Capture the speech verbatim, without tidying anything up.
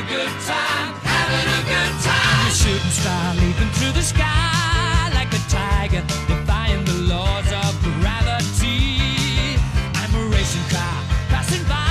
a good time, having a good time. A shooting star leaping through the sky like a tiger, defying the laws of gravity. I'm a racing car passing by.